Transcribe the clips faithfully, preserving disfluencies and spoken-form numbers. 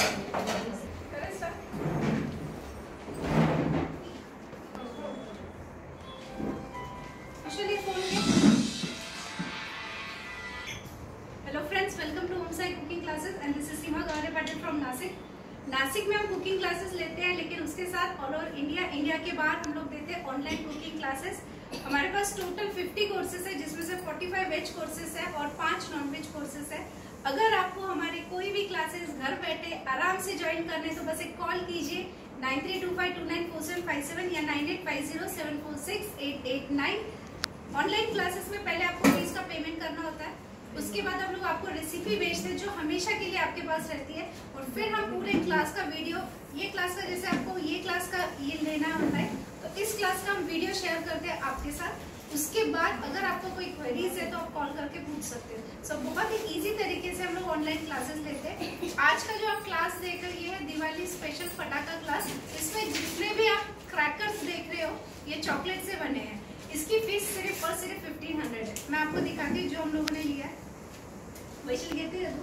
Hello friends, welcome to home side cooking classes and this is Seema Gaware Patil from Nashik. Nashik में हम cooking classes लेते हैं, लेकिन उसके साथ ऑल ओवर इंडिया इंडिया के बाहर हम लोग देते हैं ऑनलाइन कुकिंग क्लासेस। हमारे पास टोटल पचास कोर्सेज है, जिसमें से पैंतालीस वेज कोर्सेज है और पांच नॉन वेज कोर्सेज है। अगर आपको हमारी कोई भी क्लासेस घर बैठे आराम से ज्वाइन करने तो बस एक कॉल कीजिए nine three two five two nine four seven five seven या nine eight five zero seven four six eight eight nine. Online classes में पहले आपको फीस का पेमेंट करना होता है, उसके बाद हम लोग आपको रेसिपी भेजते हैं जो हमेशा के लिए आपके पास रहती है, और फिर हम पूरे क्लास का वीडियो, ये क्लास का जैसे आपको ये क्लास का ये लेना होता है तो इस क्लास का हम वीडियो शेयर करते हैं आपके साथ। उसके बाद अगर आपको कोई क्वेरीज है तो आप कॉल करके पूछ सकते हैं। सो so, बहुत ही इजी तरीके से हम लोग ऑनलाइन क्लासेस लेते हैं। आज का जो आप क्लास देख रहे हो ये है दिवाली स्पेशल फटाका क्लास। इसमें जितने भी आप क्रैकर्स देख रहे हो ये चॉकलेट से बने हैं। इसकी फीस सिर्फ और सिर्फ फिफ्टीन हंड्रेड है। मैं आपको दिखाती हूँ जो हम लोगों ने लिया है। वैसे लेते हैं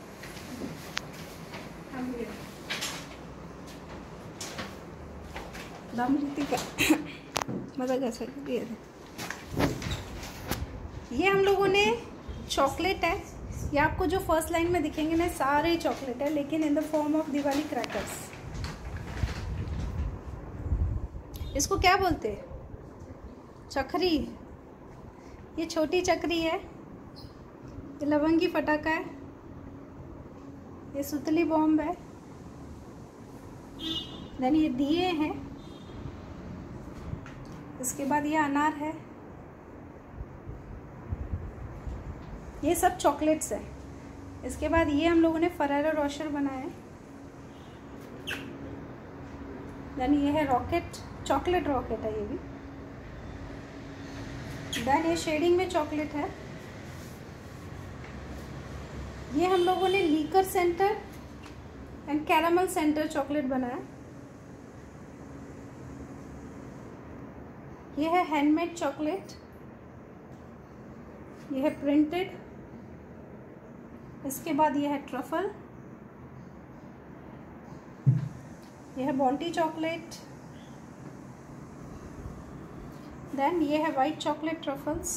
हम दाम लेती का मजा कैसा दिया। ये हम लोगों ने चॉकलेट है, ये आपको जो फर्स्ट लाइन में दिखेंगे ना सारे चॉकलेट है, लेकिन in the form of Diwali crackers. इसको क्या बोलते हैं? चक्री। ये छोटी चक्री है, ये लवंगी फटाका है, ये सुतली बॉम्ब है, देन ये दिए हैं, इसके बाद ये अनार है, ये सब चॉकलेट्स है। इसके बाद ये हम लोगों ने फरारो रोशर बनाया है, देन ये है रॉकेट, चॉकलेट रॉकेट है ये भी, देन ये शेडिंग में चॉकलेट है। ये हम लोगों ने liqueur centre and caramel centre chocolate बनाया। ये है हैंडमेड चॉकलेट, ये है प्रिंटेड। इसके बाद ये है ट्रफल, ये है बॉन्टी चॉकलेट, देन ये है वाइट चॉकलेट ट्रफल्स,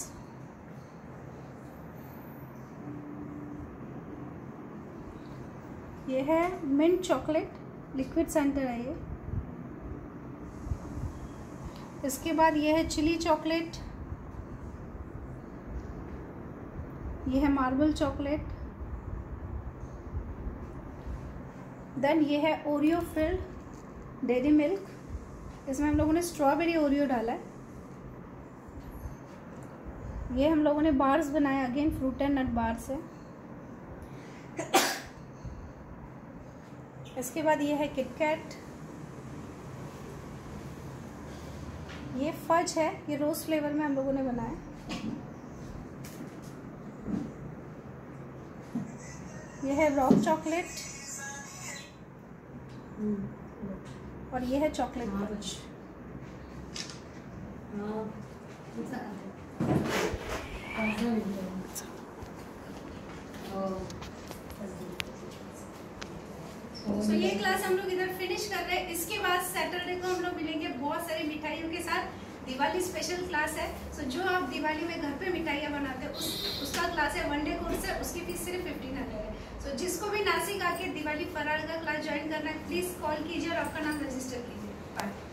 ये है मिंट चॉकलेट लिक्विड सेंटर है ये। इसके बाद ये है चिली चॉकलेट, ये है मार्बल चॉकलेट, देन ये है ओरियो फिल्ड डेयरी मिल्क। इसमें हम लोगों ने स्ट्रॉबेरी ओरियो डाला है। ये हम लोगों ने बार्स बनाया, again fruit and nut bars है। इसके बाद ये है किटकैट, ये फज है, ये रोज फ्लेवर में हम लोगों ने बनाया। ये है रॉक चॉकलेट और ये है चॉकलेट पंच। तो ये क्लास हम लोग इधर फिनिश कर रहे हैं। इसके बाद सैटरडे को हम लोग मिलेंगे बहुत सारी मिठाइयों के साथ। दिवाली स्पेशल क्लास है। सो जो आप दिवाली में घर पे मिठाइयाँ बनाते हैं उस उसका क्लास है, वन डे कोर्स है, उसकी फीस सिर्फ फिफ्टीन हंड्रेड है। सो जिसको भी नासिक आके दिवाली फरार का क्लास ज्वाइन करना है प्लीज कॉल कीजिए और आपका नाम रजिस्टर कीजिए। बाय।